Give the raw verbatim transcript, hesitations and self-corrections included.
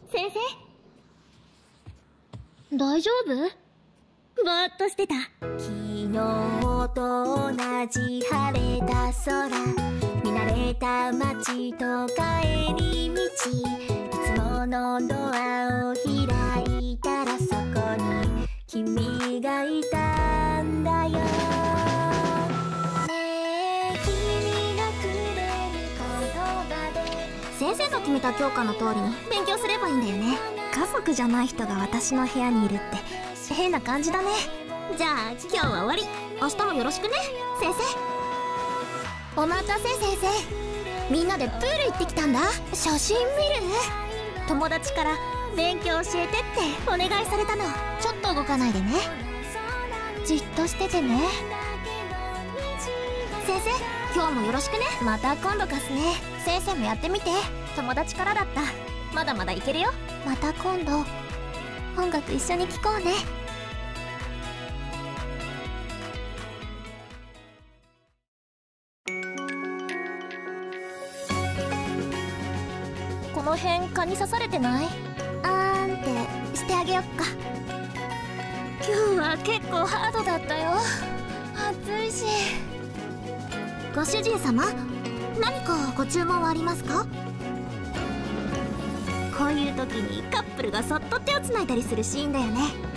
先生、大丈夫？ぼーっとしてた。 昨日と同じ晴れた空、見慣れた街と帰り道、いつものドアを開いたらそこに君がいたんだよ。ねえ君がくれる言葉で、先生が決めた教科の通りに勉強すればいいんだよね。家族じゃない人が私の部屋にいるって変な感じだね。じゃあ今日は終わり。明日もよろしくね先生。お待たせ先生、みんなでプール行ってきたんだ。写真見る？友達から勉強教えてってお願いされたの。ちょっと動かないでね、じっとしててね。先生今日もよろしくね。また今度貸すね。先生もやってみて。友達からだった。まだまだいけるよ。また今度音楽一緒に聴こうね。この辺蚊に刺されてない？あーんってしてあげよっか。今日は結構ハードだったよ。暑いし。ご主人様、何かご注文はありますか？こういう時にカップルがそっと手をつないだりするシーンだよね。